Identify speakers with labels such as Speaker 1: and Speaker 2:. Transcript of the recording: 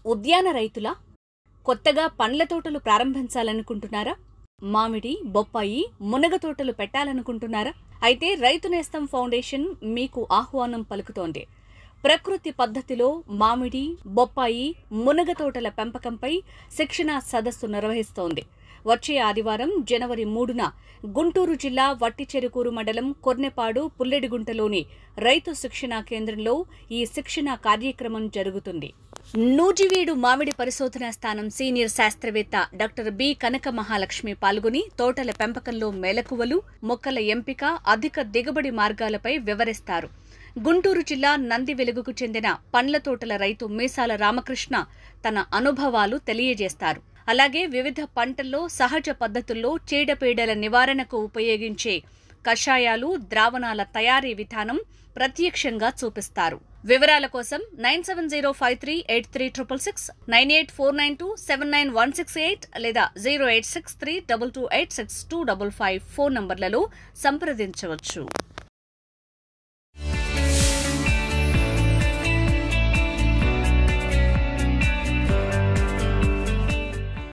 Speaker 1: ఉద్యాన రైతుల కొత్తగా పండ్ల తోటలు ప్రారంభించాలనుకుంటున్నారా? మామిడి, బొప్పాయి, మునగ తోటలు పెట్టాలనుకుంటున్నారా? అయితే రైతు నేస్తం ఫౌండేషన్ మీకు ఆహ్వానం పలుకుతోంది. ప్రకృతి పద్ధతిలో మామిడి, బొప్పాయి, మునగ తోటల పెంపకంపై శిక్షణా సదస్సు నిర్వహిస్తోంది. వచ్చే ఆదివారం జనవరి 3న గుంటూరు జిల్లా వట్టిచెరుకూరు మండలం కొర్నెపాడు పుల్లెడిగుంటలోని రైతు శిక్షణా కేంద్రంలో ఈ శిక్షణా కార్యక్రమం జరుగుతుంది. నూజివీడు మామిడి పరిశోధనా స్థానం సీనియర్ శాస్త్రవేత్త డాక్టర్ బి కనక మహాలక్ష్మి పాల్గొని తోటల పెంపకంలో మెలకువలు, మొక్కల ఎంపిక, అధిక దిగుబడి మార్గాలపై వివరిస్తారు. గుంటూరు జిల్లా నంది వెలుగుకు చెందిన పండ్ల తోటల రైతు మీసాల రామకృష్ణ తన అనుభవాలు తెలియజేస్తారు. అలాగే వివిధ పంటల్లో సహజ పద్ధతుల్లో చీడపీడల నివారణకు ఉపయోగించే కషాయాలు, ద్రావణాల తయారీ విధానం ప్రత్యక్షంగా చూపిస్తారు. వివరాల కోసం 9705383666, 9849279168 లేదా 08632286255 ఫోన్ నంబర్లలో సంప్రదించవచ్చు.